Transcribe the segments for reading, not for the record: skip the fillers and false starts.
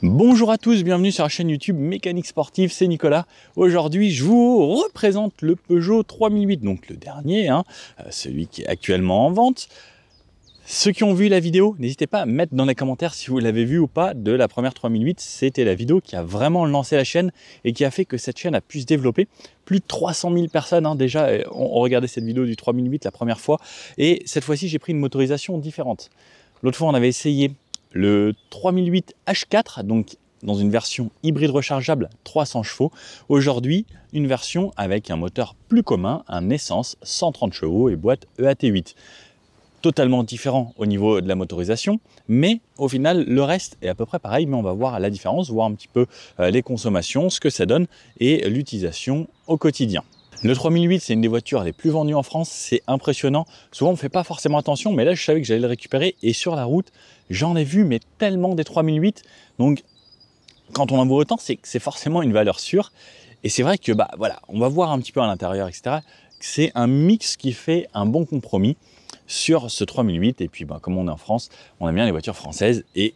Bonjour à tous, bienvenue sur la chaîne YouTube Mécanique Sportive, c'est Nicolas. Aujourd'hui, je vous représente le Peugeot 3008, donc le dernier, celui qui est actuellement en vente. Ceux qui ont vu la vidéo, n'hésitez pas à mettre dans les commentaires si vous l'avez vu ou pas de la première 3008. C'était la vidéo qui a vraiment lancé la chaîne et qui a fait que cette chaîne a pu se développer. Plus de 300 000 personnes déjà ont regardé cette vidéo du 3008 la première fois. Et cette fois-ci, j'ai pris une motorisation différente. L'autre fois, on avait essayé le 3008 H4, donc dans une version hybride rechargeable 300 chevaux. Aujourd'hui, une version avec un moteur plus commun, un essence 130 chevaux et boîte EAT8. Totalement différent au niveau de la motorisation, mais au final, le reste est à peu près pareil, mais on va voir la différence, voir un petit peu les consommations, ce que ça donne et l'utilisation au quotidien. Le 3008, c'est une des voitures les plus vendues en France, c'est impressionnant. Souvent, on ne fait pas forcément attention, mais là, je savais que j'allais le récupérer et sur la route, j'en ai vu, mais tellement des 3008. Donc, quand on en voit autant, c'est que c'est forcément une valeur sûre. Et c'est vrai que, voilà, on va voir un petit peu à l'intérieur, etc. C'est un mix qui fait un bon compromis sur ce 3008. Et puis, comme on est en France, on aime bien les voitures françaises et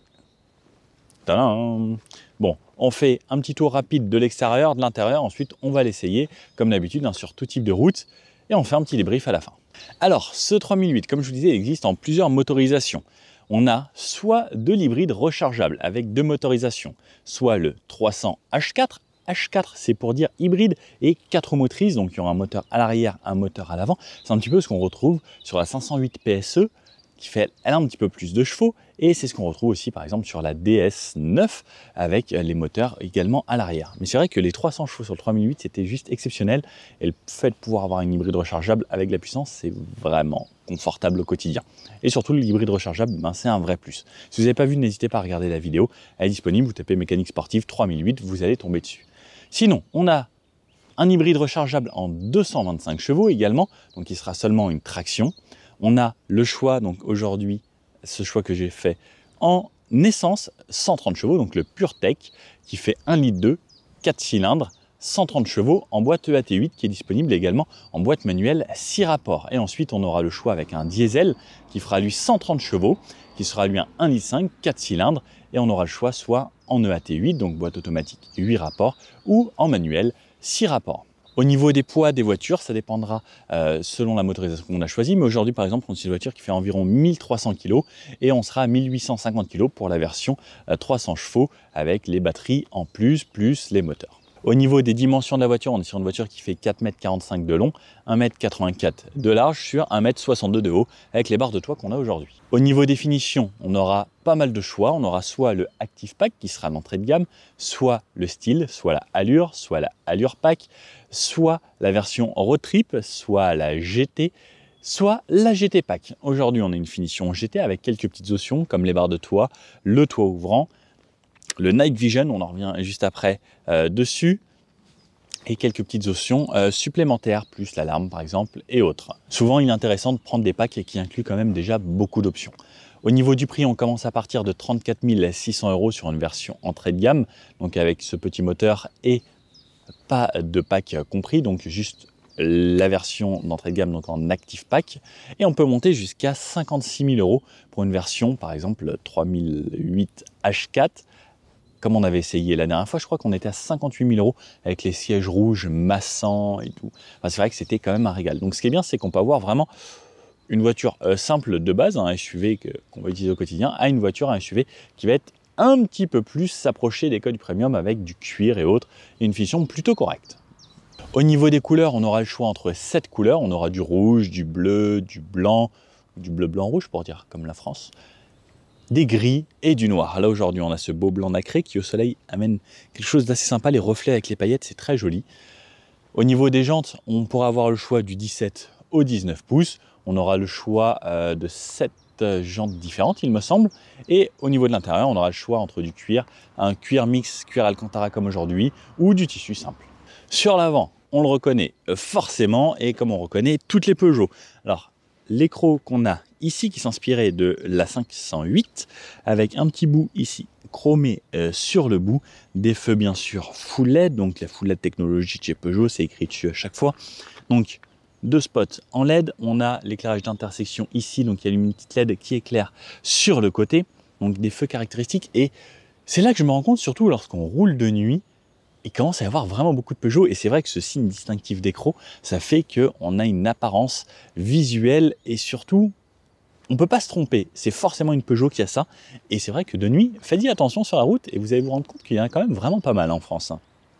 tadam! Bon, on fait un petit tour rapide de l'extérieur, de l'intérieur. Ensuite, on va l'essayer, comme d'habitude, sur tout type de route. Et on fait un petit débrief à la fin. Alors, ce 3008, comme je vous disais, il existe en plusieurs motorisations. On a soit de l'hybride rechargeable avec deux motorisations, soit le 300 H4. H4, c'est pour dire hybride et 4 motrices, donc il y aura un moteur à l'arrière, un moteur à l'avant. C'est un petit peu ce qu'on retrouve sur la 508 PSE, qui fait elle a un petit peu plus de chevaux, et c'est ce qu'on retrouve aussi par exemple sur la DS9 avec les moteurs également à l'arrière. Mais c'est vrai que les 300 chevaux sur le 3008 c'était juste exceptionnel, et le fait de pouvoir avoir une hybride rechargeable avec la puissance, c'est vraiment confortable au quotidien. Et surtout l'hybride rechargeable, c'est un vrai plus. Si vous n'avez pas vu, n'hésitez pas à regarder la vidéo, elle est disponible, vous tapez Mécanique Sportive 3008, vous allez tomber dessus. Sinon, on a un hybride rechargeable en 225 chevaux également, donc il sera seulement une traction. On a le choix, donc aujourd'hui, ce choix que j'ai fait en essence 130 chevaux, donc le PureTech, qui fait 1,2 litre, 4 cylindres, 130 chevaux en boîte EAT8, qui est disponible également en boîte manuelle 6 rapports. Et ensuite, on aura le choix avec un diesel qui fera lui 130 chevaux, qui sera lui un 1,5 litre, 4 cylindres, et on aura le choix soit en EAT8, donc boîte automatique 8 rapports, ou en manuel 6 rapports. Au niveau des poids des voitures, ça dépendra selon la motorisation qu'on a choisie. Mais aujourd'hui, par exemple, on a une voiture qui fait environ 1300 kg et on sera à 1850 kg pour la version 300 chevaux avec les batteries en plus les moteurs. Au niveau des dimensions de la voiture, on est sur une voiture qui fait 4,45 m de long, 1,84 m de large sur 1,62 m de haut avec les barres de toit qu'on a aujourd'hui. Au niveau des finitions, on aura pas mal de choix. On aura soit le Active Pack qui sera l'entrée de gamme, soit le style, soit la Allure, soit la Allure Pack, soit la version Road Trip, soit la GT, soit la GT Pack. Aujourd'hui, on a une finition GT avec quelques petites options comme les barres de toit, le toit ouvrant, le Night Vision, on en revient juste après dessus, et quelques petites options supplémentaires, plus l'alarme par exemple et autres. Souvent, il est intéressant de prendre des packs qui incluent quand même déjà beaucoup d'options. Au niveau du prix, on commence à partir de 34 600 € sur une version entrée de gamme, donc avec ce petit moteur et pas de pack compris, donc juste la version d'entrée de gamme, donc en Active Pack, et on peut monter jusqu'à 56 000 € pour une version, par exemple 3008 H4, comme on avait essayé la dernière fois. Je crois qu'on était à 58 000 € avec les sièges rouges massants et tout. Enfin, c'est vrai que c'était quand même un régal. Donc ce qui est bien, c'est qu'on peut avoir vraiment une voiture simple de base, un SUV qu'on va utiliser au quotidien, à une voiture, un SUV qui va être un petit peu plus s'approcher des codes premium avec du cuir et autres, et une finition plutôt correcte. Au niveau des couleurs, on aura le choix entre 7 couleurs. On aura du rouge, du bleu, du blanc, du bleu-blanc-rouge pour dire comme la France, des gris et du noir. Là aujourd'hui on a ce beau blanc nacré qui au soleil amène quelque chose d'assez sympa, les reflets avec les paillettes, c'est très joli. Au niveau des jantes, on pourra avoir le choix du 17 au 19 pouces, on aura le choix de 7 jantes différentes il me semble, et au niveau de l'intérieur on aura le choix entre du cuir, un cuir mix, cuir Alcantara comme aujourd'hui, ou du tissu simple. Sur l'avant, on le reconnaît forcément, et comme on reconnaît toutes les Peugeot. Alors l'écrou qu'on a ici qui s'inspirait de la 508 avec un petit bout ici chromé sur le bout, des feux bien sûr full LED, donc la full LED technologie de chez Peugeot, c'est écrit dessus à chaque fois. Donc deux spots en LED, on a l'éclairage d'intersection ici, donc il y a une petite LED qui éclaire sur le côté, donc des feux caractéristiques, et C'est là que je me rends compte, surtout lorsqu'on roule de nuit, il commence à y avoir vraiment beaucoup de Peugeot. Et c'est vrai que ce signe distinctif d'écran, ça fait qu'on a une apparence visuelle et surtout, on ne peut pas se tromper. C'est forcément une Peugeot qui a ça. Et c'est vrai que de nuit, faites attention sur la route et vous allez vous rendre compte qu'il y en a quand même vraiment pas mal en France.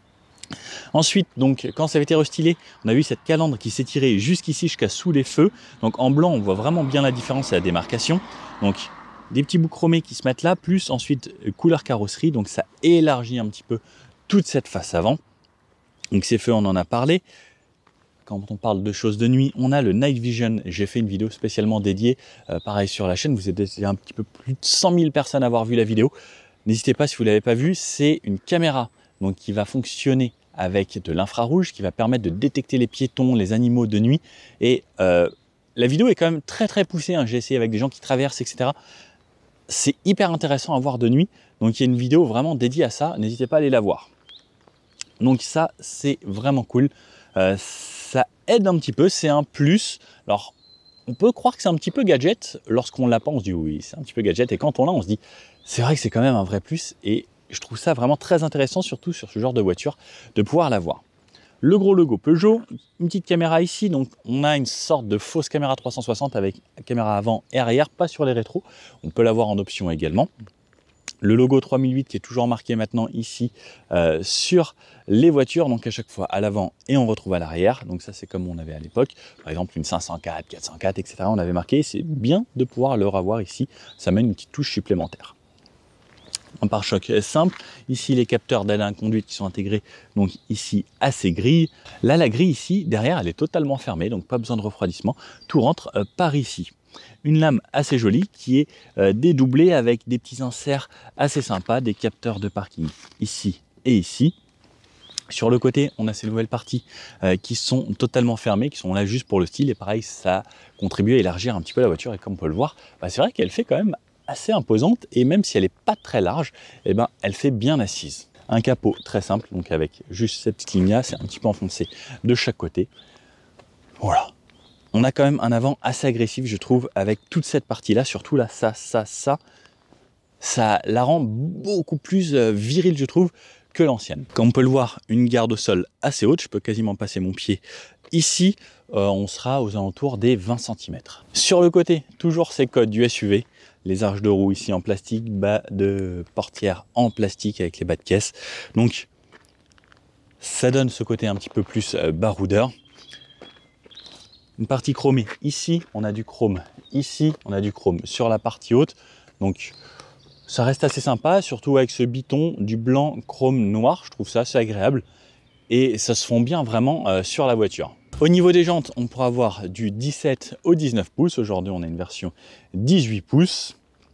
Ensuite, donc, quand ça avait été restylé, on a vu cette calandre qui s'est tirée jusqu'ici, jusqu'à sous les feux. Donc en blanc, on voit vraiment bien la différence et la démarcation. Donc des petits bouts chromés qui se mettent là, plus ensuite couleur carrosserie. Donc ça élargit un petit peu toute cette face avant. Donc ces feux, on en a parlé. Quand on parle de choses de nuit, on a le Night Vision. J'ai fait une vidéo spécialement dédiée, pareil sur la chaîne. Vous êtes un petit peu plus de 100 000 personnes à avoir vu la vidéo. N'hésitez pas si vous ne l'avez pas vue. C'est une caméra donc, qui va fonctionner avec de l'infrarouge, qui va permettre de détecter les piétons, les animaux de nuit. Et la vidéo est quand même très poussée. Hein. J'ai essayé avec des gens qui traversent, etc. C'est hyper intéressant à voir de nuit. Donc il y a une vidéo vraiment dédiée à ça. N'hésitez pas à aller la voir. Donc ça, c'est vraiment cool. Ça aide un petit peu, c'est un plus. Alors, on peut croire que c'est un petit peu gadget. Lorsqu'on l'a pas, on se dit oui, c'est un petit peu gadget. Et quand on l'a, on se dit, c'est vrai que c'est quand même un vrai plus. Et je trouve ça vraiment très intéressant, surtout sur ce genre de voiture, de pouvoir la voir. Le gros logo Peugeot, une petite caméra ici. Donc, on a une sorte de fausse caméra 360 avec caméra avant et arrière, pas sur les rétros. On peut l'avoir en option également. Le logo 3008 qui est toujours marqué maintenant ici sur les voitures, donc à chaque fois à l'avant et on retrouve à l'arrière. Donc ça c'est comme on avait à l'époque, par exemple une 504, 404, etc. On avait marqué, c'est bien de pouvoir le revoir ici, ça met une petite touche supplémentaire. Un pare-choc simple, ici les capteurs d'aide à la conduite qui sont intégrés donc ici à ces grilles. Là la grille ici, derrière elle est totalement fermée, donc pas besoin de refroidissement, tout rentre par ici. Une lame assez jolie qui est dédoublée avec des petits inserts assez sympas, des capteurs de parking ici et ici. Sur le côté, on a ces nouvelles parties qui sont totalement fermées, qui sont là juste pour le style. Et pareil, ça contribue à élargir un petit peu la voiture. Et comme on peut le voir, c'est vrai qu'elle fait quand même assez imposante. Et même si elle n'est pas très large, eh ben, elle fait bien assise. Un capot très simple, donc avec juste cette petite ligne-là, c'est un petit peu enfoncé de chaque côté. Voilà. On a quand même un avant assez agressif, je trouve, avec toute cette partie-là, surtout là, ça la rend beaucoup plus virile, je trouve, que l'ancienne. Comme on peut le voir, une garde au sol assez haute, je peux quasiment passer mon pied ici, on sera aux alentours des 20 cm. Sur le côté, toujours ces codes du SUV, les arches de roue ici en plastique, bas de portière en plastique avec les bas de caisse. Donc, ça donne ce côté un petit peu plus baroudeur. Une partie chromée. Ici, on a du chrome. Ici, on a du chrome sur la partie haute. Donc, ça reste assez sympa, surtout avec ce biton du blanc chrome noir. Je trouve ça assez agréable. Et ça se fond bien vraiment sur la voiture. Au niveau des jantes, on pourra avoir du 17 au 19 pouces. Aujourd'hui, on a une version 18 pouces.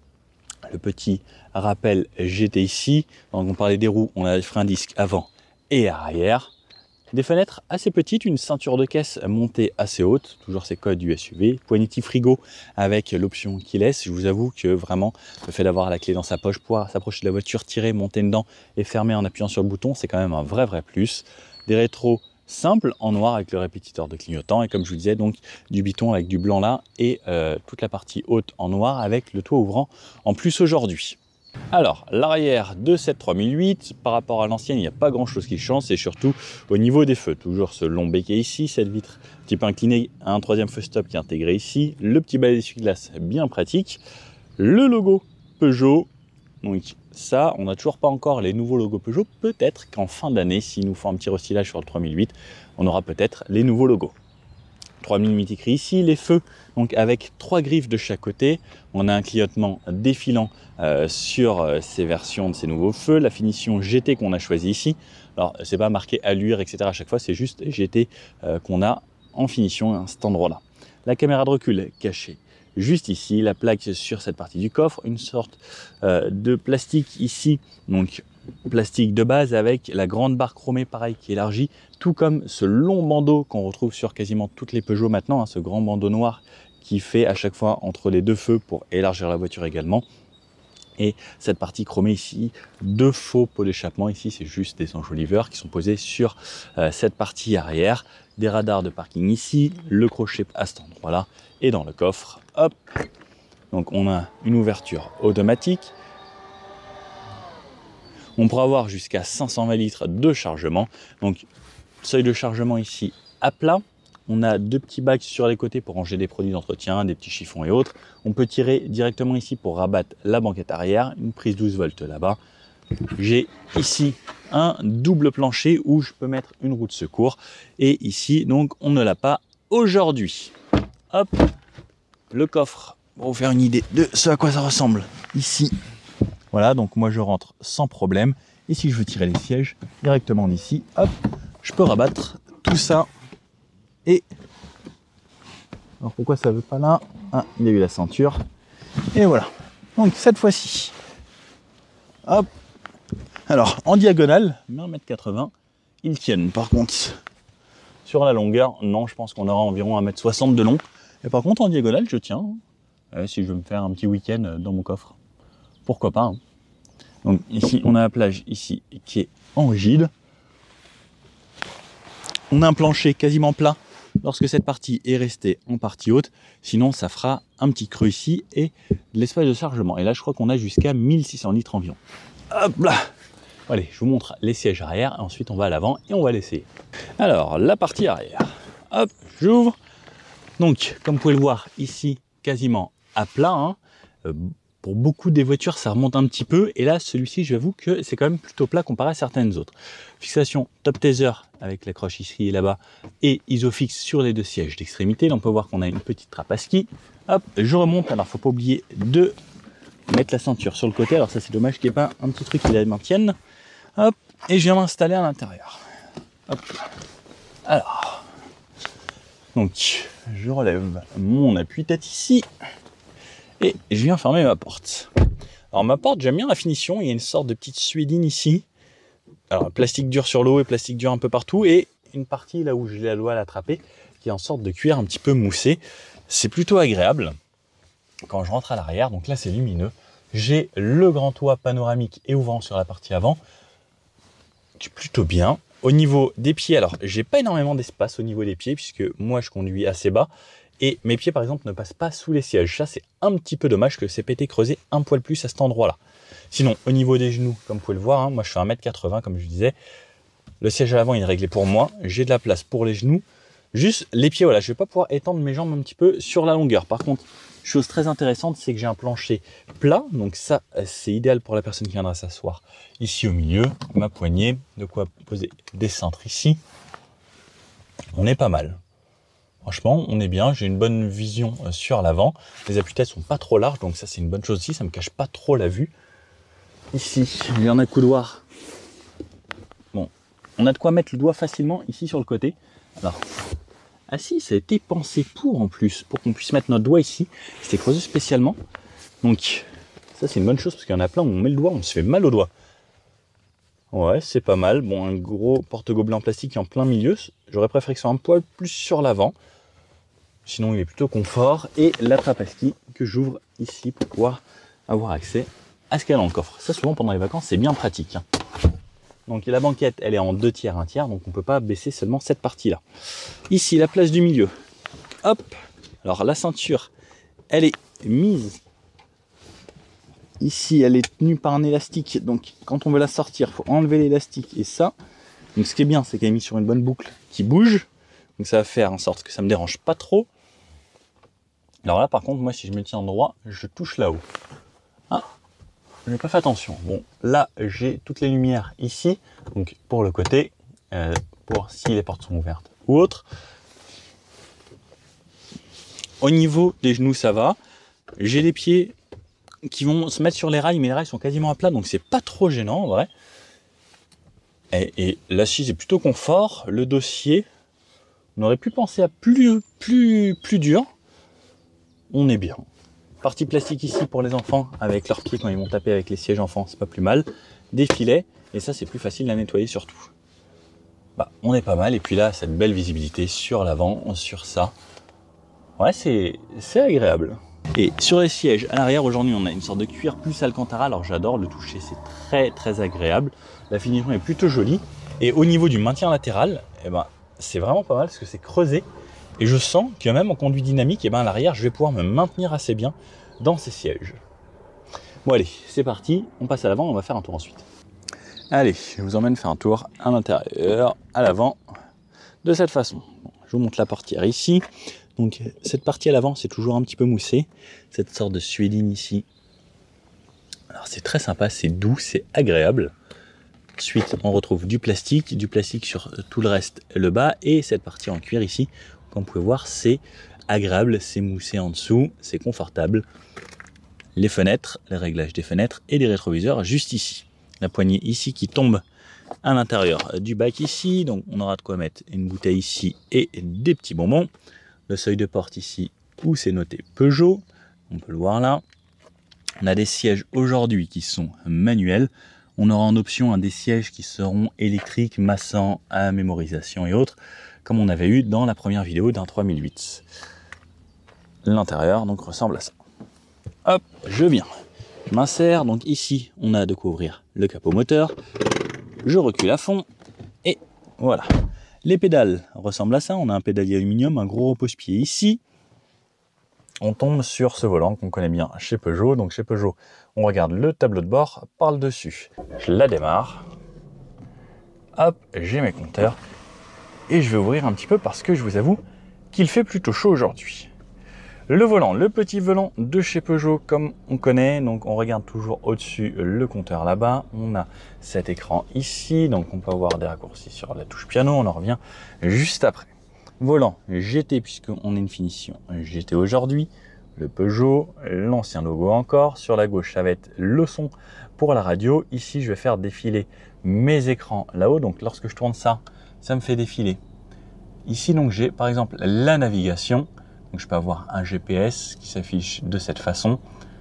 Le petit rappel GT ici. Donc, on parlait des roues, on a les freins disques avant et arrière. Des fenêtres assez petites, une ceinture de caisse montée assez haute, toujours ces codes du SUV, poignée frigo avec l'option keyless. Je vous avoue que vraiment le fait d'avoir la clé dans sa poche, pouvoir s'approcher de la voiture, tirer, monter dedans et fermer en appuyant sur le bouton, c'est quand même un vrai plus. Des rétros simples en noir avec le répétiteur de clignotant et comme je vous disais donc du biton avec du blanc là et toute la partie haute en noir avec le toit ouvrant en plus aujourd'hui. Alors, l'arrière de cette 3008, par rapport à l'ancienne, il n'y a pas grand chose qui change, c'est surtout au niveau des feux. Toujours ce long béquet ici, cette vitre un petit peu inclinée, un troisième feu stop qui est intégré ici, le petit balai d'essuie-glace bien pratique, le logo Peugeot. Donc ça, on n'a toujours pas encore les nouveaux logos Peugeot. Peut-être qu'en fin d'année, s'ils nous font un petit restylage sur le 3008, on aura peut-être les nouveaux logos. 3000 écrit ici, les feux donc avec 3 griffes de chaque côté, on a un clignotement défilant sur ces versions de ces nouveaux feux, la finition GT qu'on a choisi ici, alors c'est pas marqué allure etc à chaque fois, c'est juste GT qu'on a en finition à cet endroit là. La caméra de recul cachée juste ici, la plaque sur cette partie du coffre, une sorte de plastique ici, donc plastique de base avec la grande barre chromée pareil qui élargit, tout comme ce long bandeau qu'on retrouve sur quasiment toutes les Peugeot maintenant, hein, ce grand bandeau noir qui fait à chaque fois entre les deux feux pour élargir la voiture également. Et cette partie chromée ici, 2 faux pots d'échappement, ici c'est juste des enjoliveurs qui sont posés sur cette partie arrière, des radars de parking ici, le crochet à cet endroit là, et dans le coffre, hop, donc on a une ouverture automatique, On pourra avoir jusqu'à 520 litres de chargement. Donc, seuil de chargement ici à plat. On a 2 petits bacs sur les côtés pour ranger des produits d'entretien, des petits chiffons et autres. On peut tirer directement ici pour rabattre la banquette arrière, une prise 12 volts là-bas. J'ai ici un double plancher où je peux mettre une roue de secours. Et ici, donc, on ne l'a pas aujourd'hui. Hop, le coffre, pour vous faire une idée de ce à quoi ça ressemble. Ici, voilà, donc moi je rentre sans problème. Et si je veux tirer les sièges directement d'ici, hop, je peux rabattre tout ça. Et alors pourquoi ça veut pas là? Ah, il y a eu la ceinture. Et voilà. Donc cette fois-ci, hop. Alors en diagonale, 1,80 m, ils tiennent. Par contre, sur la longueur, non, je pense qu'on aura environ 1,60 m de long. Et par contre en diagonale, je tiens. Si je veux me faire un petit week-end dans mon coffre, pourquoi pas. Hein. Donc ici, on a la plage ici qui est en rigide. On a un plancher quasiment plat lorsque cette partie est restée en partie haute. Sinon, ça fera un petit creux ici et de l'espace de chargement. Et là, je crois qu'on a jusqu'à 1600 litres environ. Hop là. Allez, je vous montre les sièges arrière. Ensuite, on va à l'avant et on va l'essayer. Alors, la partie arrière. Hop, j'ouvre. Donc, comme vous pouvez le voir ici, quasiment à plat. Hein. Pour beaucoup des voitures, ça remonte un petit peu. Et là, celui-ci, j'avoue que c'est quand même plutôt plat comparé à certaines autres. Fixation top taser avec l'accroche ici et là-bas. Et isofix sur les 2 sièges d'extrémité. Là, on peut voir qu'on a une petite trappe à ski. Hop, je remonte. Alors, faut pas oublier de mettre la ceinture sur le côté. Alors ça, c'est dommage qu'il n'y ait pas un petit truc qui la maintienne. Hop, et je viens m'installer à l'intérieur. Hop. Alors, donc, je relève mon appuie-tête ici. Et je viens fermer ma porte. Alors ma porte, j'aime bien la finition. Il y a une sorte de petite suédine ici. Alors plastique dur sur l'eau et plastique dur un peu partout. Et une partie là où j'ai la loi à l'attraper, qui est en sorte de cuir un petit peu moussé. C'est plutôt agréable. Quand je rentre à l'arrière, donc là c'est lumineux. J'ai le grand toit panoramique et ouvrant sur la partie avant. Qui est plutôt bien. Au niveau des pieds, alors j'ai pas énormément d'espace au niveau des pieds, puisque moi je conduis assez bas. Et mes pieds, par exemple, ne passent pas sous les sièges. Ça, c'est un petit peu dommage que c'est été creusé un poil plus à cet endroit-là. Sinon, au niveau des genoux, comme vous pouvez le voir, hein, moi, je fais 1,80 m, comme je disais. Le siège à l'avant, il est réglé pour moi. J'ai de la place pour les genoux. Juste les pieds, voilà, je ne vais pas pouvoir étendre mes jambes un petit peu sur la longueur. Par contre, chose très intéressante, c'est que j'ai un plancher plat. Donc ça, c'est idéal pour la personne qui viendra s'asseoir ici au milieu. Ma poignée, de quoi poser des cintres ici. On est pas mal. Franchement, on est bien, j'ai une bonne vision sur l'avant. Les appuis-têtes sont pas trop larges, donc ça c'est une bonne chose aussi, ça me cache pas trop la vue. Ici, il y en a un couloir. Bon, on a de quoi mettre le doigt facilement ici sur le côté. Alors, ah si, ça a été pensé pour en plus, pour qu'on puisse mettre notre doigt ici. C'était creusé spécialement. Donc, ça c'est une bonne chose parce qu'il y en a plein où on met le doigt, on se fait mal au doigt. Ouais, c'est pas mal. Bon, un gros porte-gobelet en plastique qui est en plein milieu. J'aurais préféré que ce soit un poil plus sur l'avant. Sinon, il est plutôt confort. Et la trappe à ski que j'ouvre ici pour pouvoir avoir accès à ce qu'il y a dans le coffre. Ça, souvent, pendant les vacances, c'est bien pratique. Hein. Donc, la banquette, elle est en 2 tiers, 1 tiers. Donc, on ne peut pas baisser seulement cette partie-là. Ici, la place du milieu. Hop. Alors, la ceinture, elle est mise. Ici, elle est tenue par un élastique. Donc, quand on veut la sortir, il faut enlever l'élastique et ça. Donc, ce qui est bien, c'est qu'elle est mise sur une bonne boucle qui bouge. Donc, ça va faire en sorte que ça ne me dérange pas trop. Alors là, par contre, moi, si je me tiens droit, je touche là-haut. Ah, je n'ai pas fait attention. Bon, là, j'ai toutes les lumières ici. Donc, pour le côté, pour si les portes sont ouvertes ou autres. Au niveau des genoux, ça va. J'ai les pieds qui vont se mettre sur les rails, mais les rails sont quasiment à plat, donc c'est pas trop gênant, en vrai. Et l'assise est plutôt confort. Le dossier, on aurait pu penser à plus dur. On est bien. Partie plastique ici pour les enfants, avec leurs pieds quand ils vont taper avec les sièges enfants, c'est pas plus mal. Des filets, et ça c'est plus facile à nettoyer surtout. Bah, on est pas mal, et puis là, cette belle visibilité sur l'avant, sur ça. Ouais, c'est agréable. Et sur les sièges à l'arrière, aujourd'hui, on a une sorte de cuir plus alcantara. Alors j'adore le toucher, c'est très agréable. La finition est plutôt jolie. Et au niveau du maintien latéral, eh ben, c'est vraiment pas mal parce que c'est creusé. Et je sens que même en conduite dynamique, eh ben, à l'arrière, je vais pouvoir me maintenir assez bien dans ces sièges. Bon allez, c'est parti. On passe à l'avant, on va faire un tour ensuite. Allez, je vous emmène faire un tour à l'intérieur, à l'avant, de cette façon. Bon, je vous montre la portière ici. Donc cette partie à l'avant, c'est toujours un petit peu moussé. Cette sorte de suédine ici. Alors c'est très sympa, c'est doux, c'est agréable. Ensuite, on retrouve du plastique sur tout le reste, le bas, et cette partie en cuir ici. Comme vous pouvez voir, c'est agréable, c'est moussé en dessous, c'est confortable. Les fenêtres, les réglages des fenêtres et des rétroviseurs juste ici. La poignée ici qui tombe à l'intérieur du bac ici, donc on aura de quoi mettre une bouteille ici et des petits bonbons. Le seuil de porte ici où c'est noté Peugeot, on peut le voir là. On a des sièges aujourd'hui qui sont manuels. On aura en option des sièges qui seront électriques, massants, à mémorisation et autres, comme on avait eu dans la première vidéo d'un 3008. L'intérieur donc ressemble à ça. Hop, je viens. Je m'insère, donc ici on a de quoi ouvrir le capot moteur. Je recule à fond et voilà. Les pédales ressemblent à ça. On a un pédalier aluminium, un gros repose-pied ici. On tombe sur ce volant qu'on connaît bien chez Peugeot. Donc chez Peugeot, on regarde le tableau de bord par le dessus. Je la démarre. Hop, j'ai mes compteurs. Et je vais ouvrir un petit peu parce que je vous avoue qu'il fait plutôt chaud aujourd'hui. Le volant, le petit volant de chez Peugeot comme on connaît. Donc on regarde toujours au-dessus le compteur là-bas. On a cet écran ici. Donc on peut avoir des raccourcis sur la touche piano. On en revient juste après. Volant GT, puisqu'on a une finition GT aujourd'hui, le Peugeot, l'ancien logo encore. Sur la gauche, ça va être le son pour la radio. Ici, je vais faire défiler mes écrans là-haut. Donc, lorsque je tourne ça, ça me fait défiler. Ici, donc, j'ai par exemple la navigation. Donc, je peux avoir un GPS qui s'affiche de cette façon.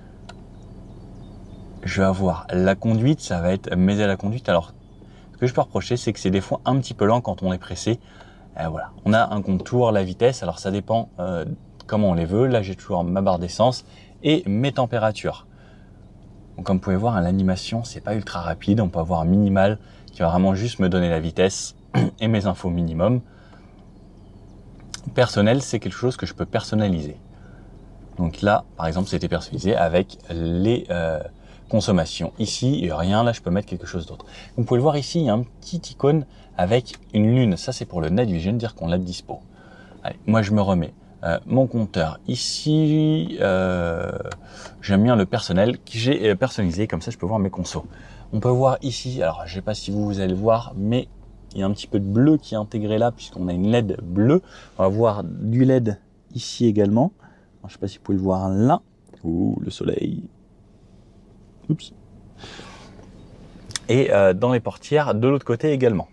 Je vais avoir la conduite, ça va être m'aider à la conduite. Alors, ce que je peux reprocher, c'est que c'est des fois un petit peu lent quand on est pressé. Voilà, on a un contour, la vitesse, alors ça dépend comment on les veut. Là, j'ai toujours ma barre d'essence et mes températures. Donc, comme vous pouvez voir, l'animation, c'est pas ultra rapide. On peut avoir un minimal qui va vraiment juste me donner la vitesse et mes infos minimum. Personnel, c'est quelque chose que je peux personnaliser. Donc là, par exemple, c'était personnalisé avec les consommations. Ici, rien, là, je peux mettre quelque chose d'autre. Vous pouvez le voir ici, il y a un petit icône avec une lune. Ça, c'est pour le Night Vision, dire qu'on l'a de dispo. Allez, moi, je me remets mon compteur ici. J'aime bien le personnel que j'ai personnalisé, comme ça, je peux voir mes consos. On peut voir ici, alors je ne sais pas si vous allez le voir, mais il y a un petit peu de bleu qui est intégré là, puisqu'on a une LED bleue. On va voir du LED ici également. Alors, je ne sais pas si vous pouvez le voir là. Ouh, le soleil. Oups. Et dans les portières de l'autre côté également.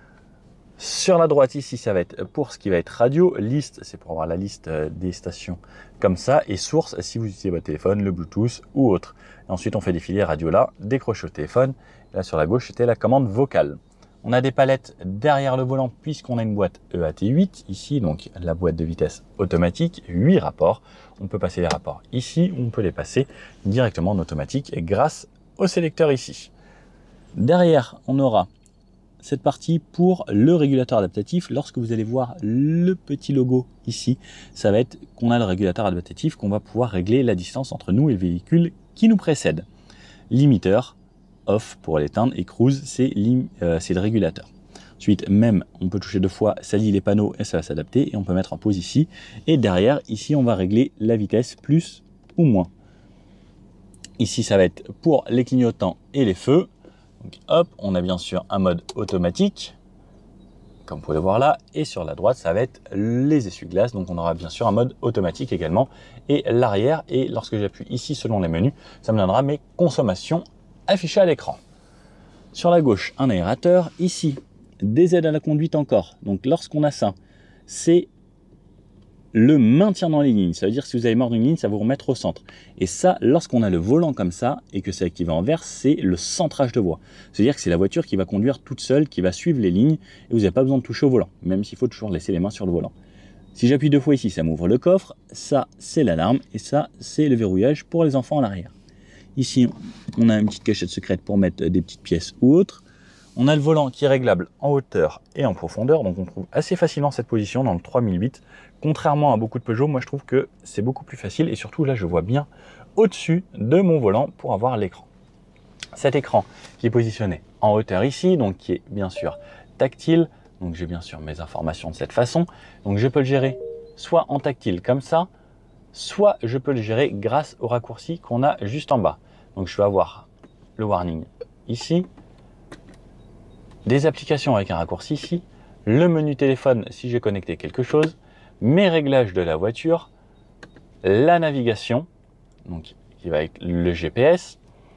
Sur la droite ici, ça va être pour ce qui va être radio. Liste, c'est pour avoir la liste des stations comme ça. Et source, si vous utilisez votre téléphone, le Bluetooth ou autre. Et ensuite, on fait défiler radio là, décrocher au téléphone. Et là, sur la gauche, c'était la commande vocale. On a des palettes derrière le volant puisqu'on a une boîte EAT8 ici. Donc, la boîte de vitesse automatique, 8 rapports. On peut passer les rapports ici ou on peut les passer directement en automatique grâce au sélecteur ici. Derrière, on aura cette partie pour le régulateur adaptatif. Lorsque vous allez voir le petit logo ici, ça va être qu'on a le régulateur adaptatif, qu'on va pouvoir régler la distance entre nous et le véhicule qui nous précède. Limiteur, off pour l'éteindre, et cruise, c'est le régulateur. Ensuite, même, on peut toucher 2 fois, ça lit les panneaux et ça va s'adapter, et on peut mettre en pause ici. Et derrière, ici, on va régler la vitesse plus ou moins. Ici, ça va être pour les clignotants et les feux. Donc, hop, on a bien sûr un mode automatique, comme vous pouvez le voir là, et sur la droite, ça va être les essuie-glaces, donc on aura bien sûr un mode automatique également, et l'arrière, et lorsque j'appuie ici selon les menus, ça me donnera mes consommations affichées à l'écran. Sur la gauche, un aérateur, ici, des aides à la conduite encore, donc lorsqu'on a ça, c'est le maintien dans les lignes. Ça veut dire que si vous avez mort une ligne, ça va vous remettre au centre. Et ça, lorsqu'on a le volant comme ça et que c'est activé en vert, c'est le centrage de voie. C'est-à-dire que c'est la voiture qui va conduire toute seule, qui va suivre les lignes et vous n'avez pas besoin de toucher au volant, même s'il faut toujours laisser les mains sur le volant. Si j'appuie 2 fois ici, ça m'ouvre le coffre. Ça, c'est l'alarme et ça, c'est le verrouillage pour les enfants à l'arrière. Ici, on a une petite cachette secrète pour mettre des petites pièces ou autres. On a le volant qui est réglable en hauteur et en profondeur, donc on trouve assez facilement cette position dans le 3008. Contrairement à beaucoup de Peugeot, moi je trouve que c'est beaucoup plus facile et surtout là je vois bien au-dessus de mon volant pour avoir l'écran. Cet écran qui est positionné en hauteur ici, donc qui est bien sûr tactile. Donc j'ai bien sûr mes informations de cette façon. Donc je peux le gérer soit en tactile comme ça, soit je peux le gérer grâce au raccourci qu'on a juste en bas. Donc je vais avoir le warning ici, des applications avec un raccourci ici, le menu téléphone si j'ai connecté quelque chose, mes réglages de la voiture, la navigation, donc qui va avec le GPS,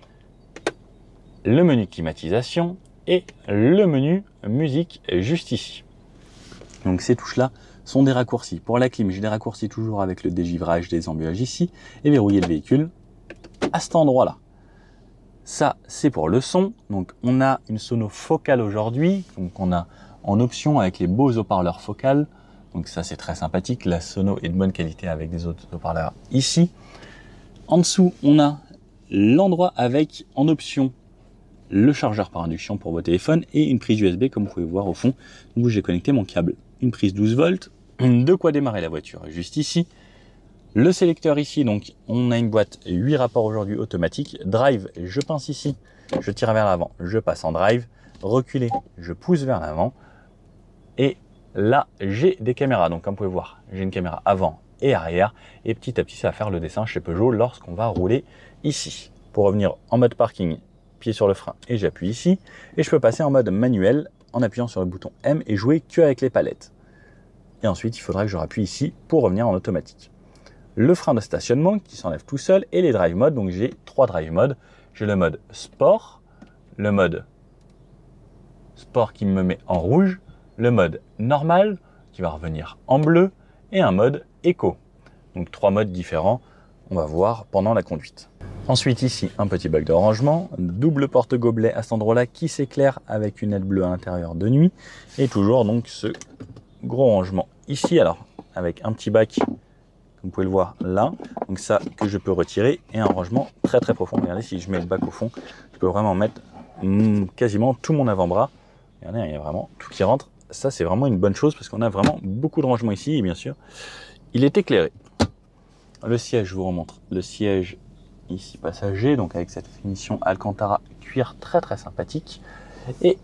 le menu climatisation et le menu musique juste ici. Donc ces touches-là sont des raccourcis. Pour la clim, je les raccourcis toujours avec le dégivrage des embuages ici et verrouiller le véhicule à cet endroit-là. Ça, c'est pour le son. Donc on a une sono focale aujourd'hui. Donc on a en option avec les beaux haut-parleurs focales. Donc ça, c'est très sympathique. La sono est de bonne qualité avec des autres haut-parleurs ici. En dessous, on a l'endroit avec en option le chargeur par induction pour vos téléphones et une prise USB comme vous pouvez voir au fond où j'ai connecté mon câble. Une prise 12 volts, de quoi démarrer la voiture juste ici. Le sélecteur ici, donc on a une boîte 8 rapports aujourd'hui automatique. Drive, je pince ici, je tire vers l'avant, je passe en drive. Reculer, je pousse vers l'avant. Et là, j'ai des caméras. Donc comme vous pouvez voir, j'ai une caméra avant et arrière. Et petit à petit, ça va faire le dessin chez Peugeot lorsqu'on va rouler ici. Pour revenir en mode parking, pied sur le frein et j'appuie ici. Et je peux passer en mode manuel en appuyant sur le bouton M et jouer que avec les palettes. Et ensuite, il faudra que je rappuie ici pour revenir en automatique. Le frein de stationnement qui s'enlève tout seul et les drive modes. Donc j'ai 3 drive modes. J'ai le mode sport, le mode sport qui me met en rouge, le mode normal qui va revenir en bleu et un mode éco. Donc 3 modes différents, on va voir pendant la conduite. Ensuite ici, un petit bac de rangement, double porte-gobelet à cet endroit-là qui s'éclaire avec une aile bleue à l'intérieur de nuit. Et toujours donc ce gros rangement ici, alors avec un petit bac, comme vous pouvez le voir là. Donc ça que je peux retirer et un rangement très très profond. Regardez, si je mets le bac au fond, je peux vraiment mettre quasiment tout mon avant-bras. Regardez, il y a vraiment tout qui rentre. Ça c'est vraiment une bonne chose parce qu'on a vraiment beaucoup de rangement ici et bien sûr, il est éclairé. Le siège, je vous remontre. Le siège ici passager, donc avec cette finition Alcantara cuir très très sympathique. Et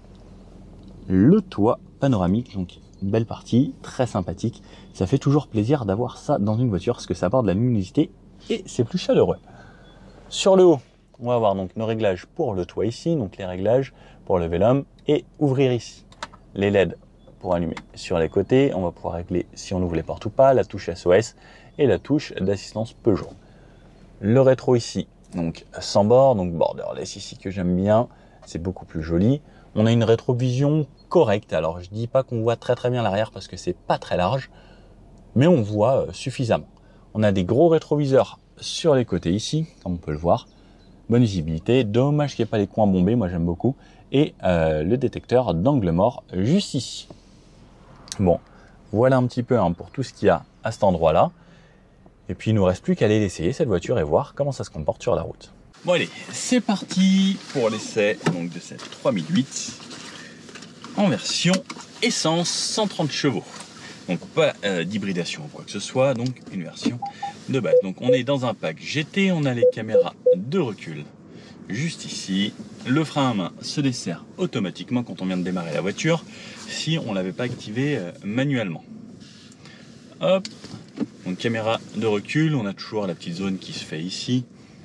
le toit panoramique, donc une belle partie, très sympathique. Ça fait toujours plaisir d'avoir ça dans une voiture parce que ça apporte de la luminosité et c'est plus chaleureux. Sur le haut, on va avoir donc nos réglages pour le toit ici, donc les réglages pour lever l'homme et ouvrir ici. Les LED pour allumer sur les côtés, on va pouvoir régler si on ouvre les portes ou pas, la touche SOS et la touche d'assistance Peugeot. Le rétro ici, donc sans bord, donc borderless ici que j'aime bien, c'est beaucoup plus joli. On a une rétrovision correcte, alors je dis pas qu'on voit très très bien l'arrière parce que c'est pas très large, mais on voit suffisamment. On a des gros rétroviseurs sur les côtés ici, comme on peut le voir. Bonne visibilité, dommage qu'il n'y ait pas les coins bombés, moi j'aime beaucoup. Et le détecteur d'angle mort juste ici. Bon, voilà un petit peu pour tout ce qu'il y a à cet endroit-là. Et puis il ne nous reste plus qu'à aller l'essayer cette voiture et voir comment ça se comporte sur la route. Bon allez, c'est parti pour l'essai de cette 3008 en version essence 130 chevaux. Donc pas d'hybridation ou quoi que ce soit, donc une version de base. Donc on est dans un pack GT, on a les caméras de recul juste ici. Le frein à main se dessert automatiquement quand on vient de démarrer la voiture si on ne l'avait pas activé manuellement. Hop, donc caméra de recul, on a toujours la petite zone qui se fait ici.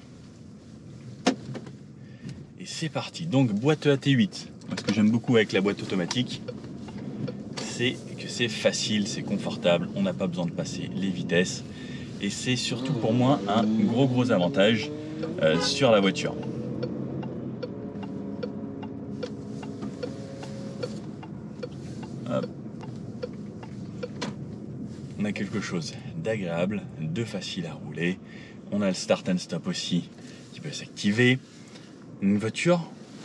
Et c'est parti. Donc boîte AT8. Ce que j'aime beaucoup avec la boîte automatique, c'est que c'est facile, c'est confortable, on n'a pas besoin de passer les vitesses. Et c'est surtout pour moi un gros avantage sur la voiture. Hop. On a quelque chose d'agréable, de facile à rouler. On a le start and stop aussi qui peut s'activer. Une voiture,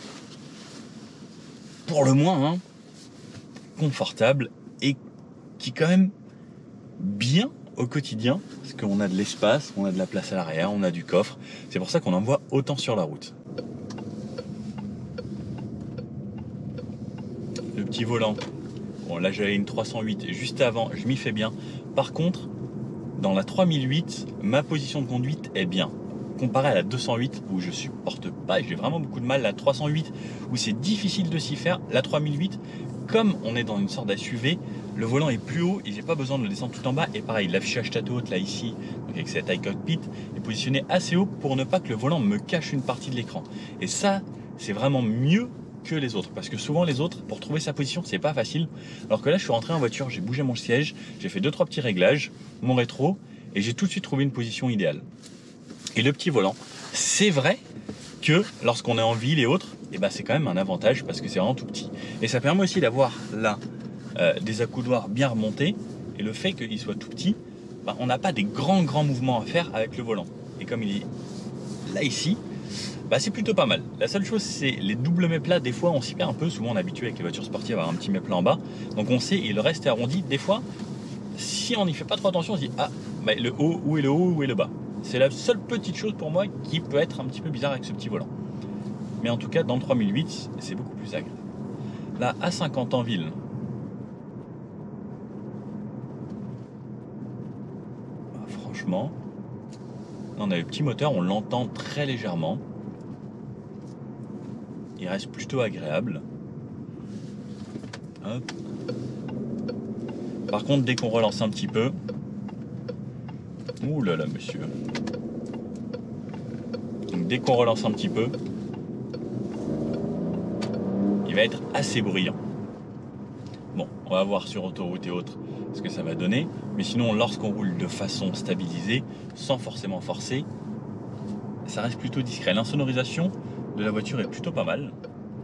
pour le moins, confortable et qui est quand même bien au quotidien parce qu'on a de l'espace, on a de la place à l'arrière, on a du coffre. C'est pour ça qu'on en voit autant sur la route. Le petit volant. Bon, là j'avais une 308 juste avant, je m'y fais bien. Par contre, dans la 3008, ma position de conduite est bien. comparé à la 208 où je supporte pas, j'ai vraiment beaucoup de mal, la 308 où c'est difficile de s'y faire, la 3008, comme on est dans une sorte d'SUV, le volant est plus haut et j'ai pas besoin de le descendre tout en bas. Et pareil, l'affichage tête haute là ici, donc avec cette iCockpit, est positionné assez haut pour ne pas que le volant me cache une partie de l'écran. Et ça, c'est vraiment mieux que les autres, parce que souvent les autres, pour trouver sa position, c'est pas facile. Alors que là, je suis rentré en voiture, j'ai bougé mon siège, j'ai fait 2-3 petits réglages, mon rétro, et j'ai tout de suite trouvé une position idéale. Et le petit volant, c'est vrai que lorsqu'on est en ville et autres, et ben c'est quand même un avantage parce que c'est vraiment tout petit. Et ça permet aussi d'avoir là des accoudoirs bien remontés, et le fait qu'il soit tout petit, ben, on n'a pas des grands mouvements à faire avec le volant. Et comme il est là ici, bah c'est plutôt pas mal. La seule chose, c'est les doubles méplats. Des fois, on s'y perd un peu. Souvent, on est habitué avec les voitures sportives à avoir un petit méplat en bas. Donc, on sait, et le reste est arrondi. Des fois, si on n'y fait pas trop attention, on se dit, ah, bah, le haut, où est le haut, où est le bas. C'est la seule petite chose pour moi qui peut être un petit peu bizarre avec ce petit volant. Mais en tout cas, dans le 3008, c'est beaucoup plus agréable. Là, à 50 en ville, bah, franchement, là, on a le petit moteur, on l'entend très légèrement. Il reste plutôt agréable. Hop. Par contre, dès qu'on relance un petit peu, ouh là là, monsieur. Donc, dès qu'on relance un petit peu, il va être assez bruyant. Bon, on va voir sur autoroute et autres ce que ça va donner. Mais sinon, lorsqu'on roule de façon stabilisée, sans forcément forcer, ça reste plutôt discret. L'insonorisation de la voiture est plutôt pas mal.